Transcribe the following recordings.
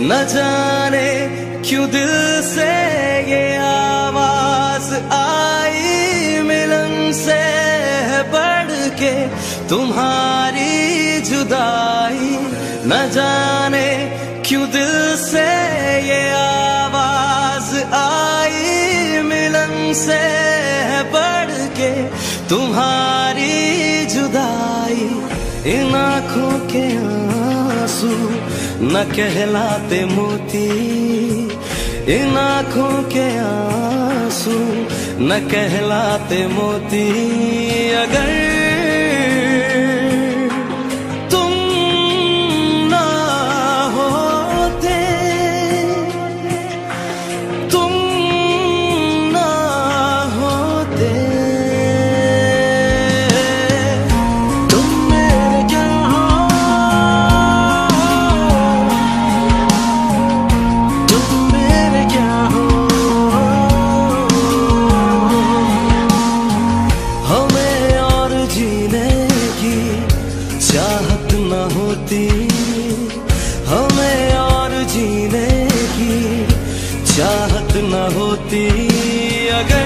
न जाने क्यों दिल से ये आवाज आई, मिलन से है बढ़ के तुम्हारी जुदाई। न जाने क्यों दिल से ये आवाज आई, मिलन से है बढ़ के तुम्हारी जुदाई। इन आँखों के आंसू न कहलाते मोती, इन आँखों के आंसू न कहलाते मोती। अगर तुम ना होते, तुम ना होते, तुम मेरे क्या हो, तुम मेरे क्या हो। हमें और जीने की चाहत न होती, हमें और जीने की चाहत न होती। अगर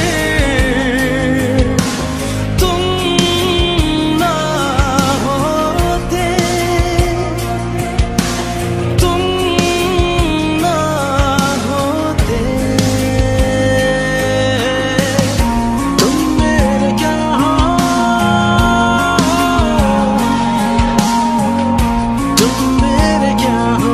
तुम ना होते, तुम ना होते, तुम मेरे क्या हो, तुम मेरे क्या हो।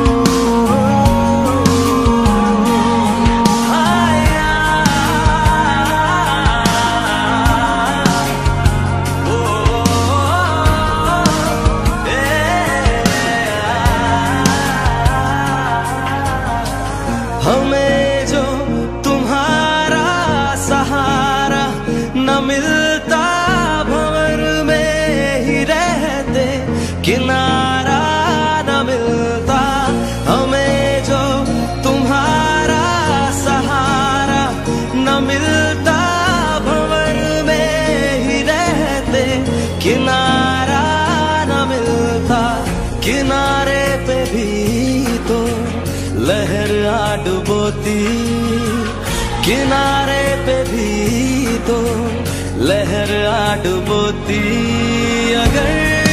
हमें जो तुम्हारा सहारा न मिलता, भंवर में ही रहते किनारा न मिलता। हमें जो तुम्हारा सहारा न मिलता, भंवर में ही रहते किनारा न मिलता। किनारे पे भी तो लहर आ डुबोती, किनारे पे भी तो लहर आ डुबोती। अगर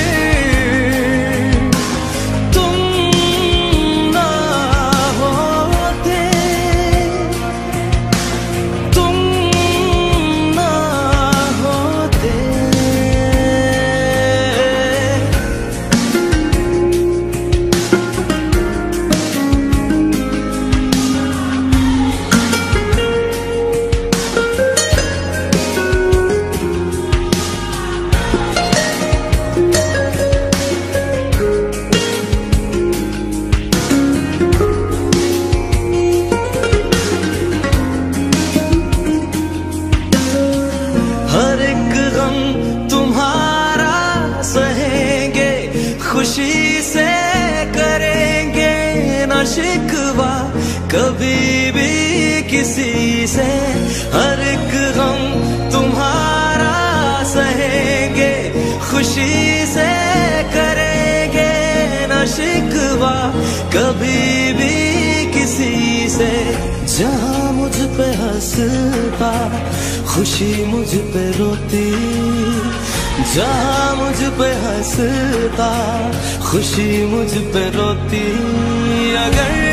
तुम ना होते, तुम ना होते। हर एक गम तुम्हारा सहेंगे, खुशी से करेंगे न शिकवा कभी भी किसी से। हर एक गम तुम्हारा सहेंगे, खुशी से करेंगे न शिकवा कभी भी किसी से। जहाँ मुझ पे हंसता खुशी मुझ पे रोती, जहाँ मुझ पे हंसता खुशी मुझ पे रोती। अगर